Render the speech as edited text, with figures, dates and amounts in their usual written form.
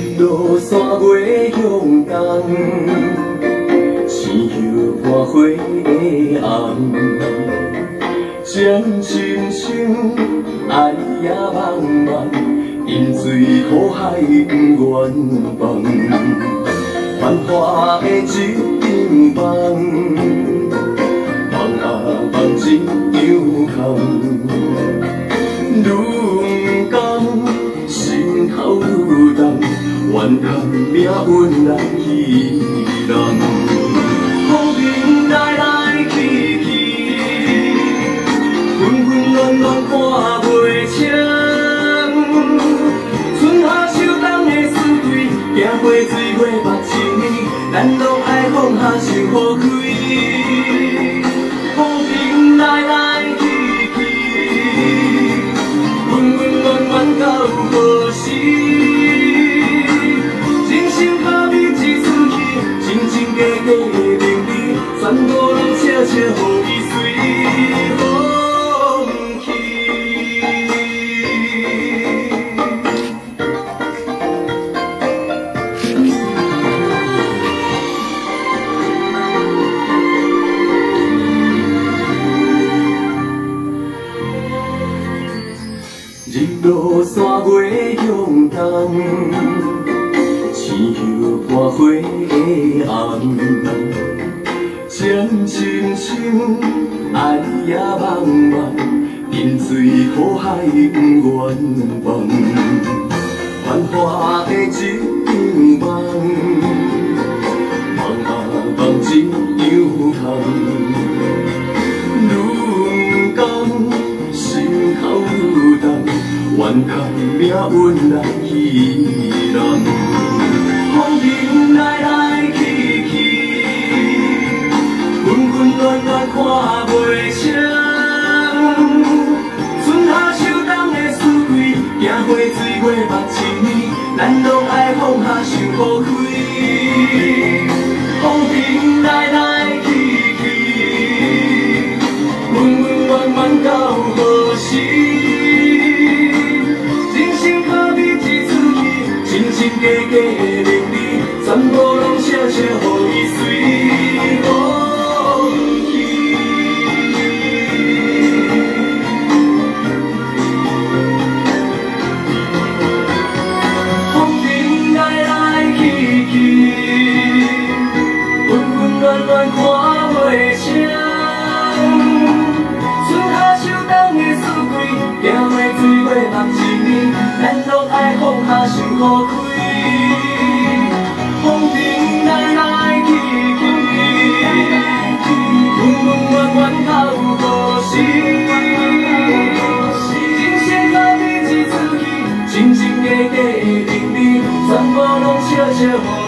日落山月向东，星宿伴花的红。将心声爱也茫茫，饮水苦海不愿放。繁华的一张梦，梦啊梦一张空。愈甘心头愈重，怨叹命运难欺人。风尘来来去去，纷纷乱乱看袂清。春夏秋冬的四季，行过水月目睭呢，咱拢爱放下想好开。风尘来来去去，温温暖暖到何时？人生可比一出戏，真真假假的名利，全部拢悄悄予伊随风去。日落山月向东，星宿伴花的红。将心声爱也茫茫，饮水苦海不愿放。繁华的一张梦，梦啊梦一张空。愈甘心头愈重，怨叹命运难欺人。风尘来来去去，纷纷乱乱看袂清。春夏秋冬的四季，行过水月目睭呢，咱拢爱放下想好开。风尘来来去去，温温暖暖到何时？人生可比一出戏，真真假假的名利，全部拢悄悄予伊随风去。风尘来来去去，温温暖暖看袂清。春夏秋冬的四季，行过水月目睭呢，咱拢爱放下想好开。风尘来来去去，温温暖暖到何时？人生可比一出戏，真真假假的名利，全部拢悄悄。